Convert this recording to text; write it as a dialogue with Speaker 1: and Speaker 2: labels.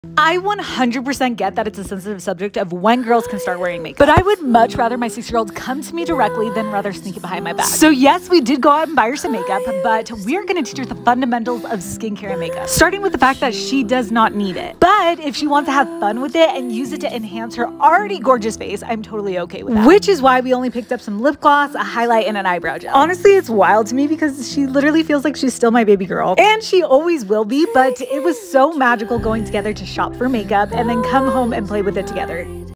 Speaker 1: I 100% get that it's a sensitive subject of when girls can start wearing makeup, but I would much rather my 6-year-old come to me directly than rather sneak it behind my back. So yes, we did go out and buy her some makeup, but we're gonna teach her the fundamentals of skincare and makeup, starting with the fact that she does not need it. But if she wants to have fun with it and use it to enhance her already gorgeous face, I'm totally okay with that. Which is why we only picked up some lip gloss, a highlight, and an eyebrow gel. Honestly, it's wild to me because she literally feels like she's still my baby girl, and she always will be, but it was so magical going together to shop for makeup and then come home and play with it together.